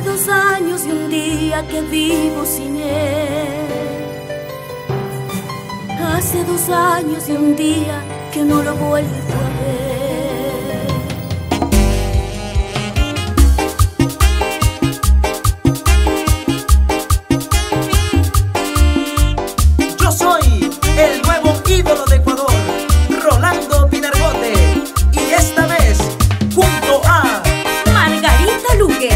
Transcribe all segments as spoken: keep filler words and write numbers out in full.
dos años y un día que vivo sin él. Hace dos años y un día que no lo vuelvo a ver. Yo soy el nuevo ídolo de Ecuador, Rolando Pinargote, y esta vez junto a Margarita Luque.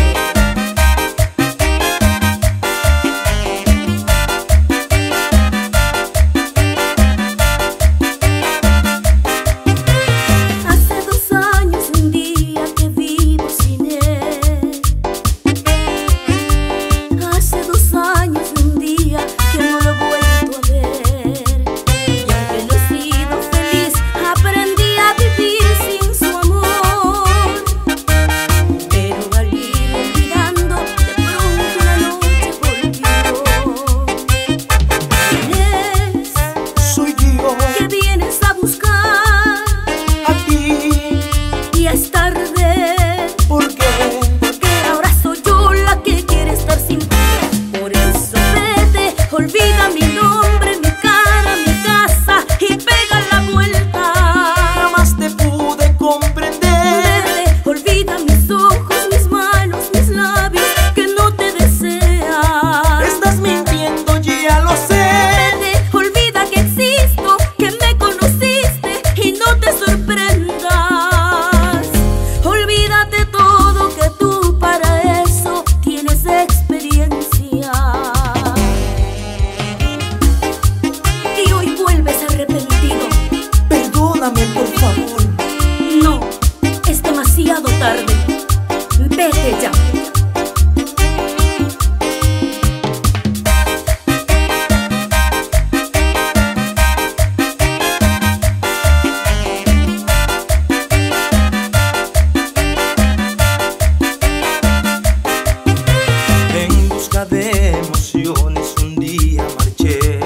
Por favor. No, es demasiado tarde. Vete ya. En busca de emociones un día marché,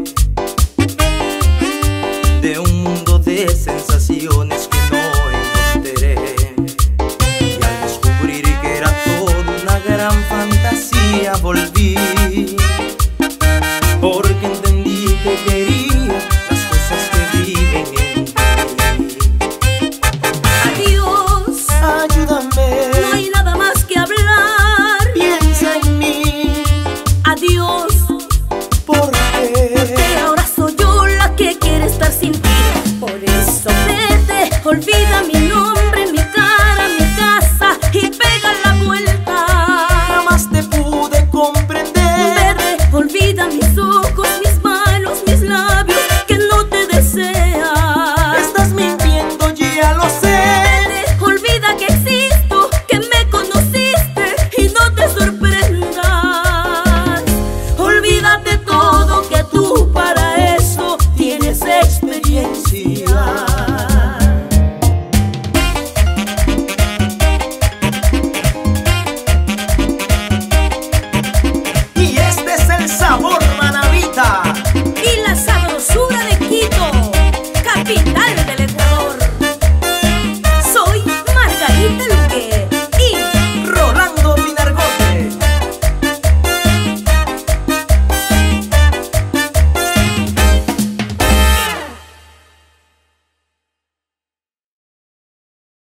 de un mundo de sensaciones que no encontré, y al descubrir que era todo una gran fantasía volví, porque entendí que quería las cosas que viven en ti. Adiós, Ayúdame, no hay nada más que hablar. piensa en mí. Adiós, ¿Por qué? porque ahora soy yo la que quiere estar sin ti. Por eso vete, olvida mi nombre, mi cara, mi casa y pega la vuelta. Jamás te pude comprender. Vete, olvida mis ojos, mis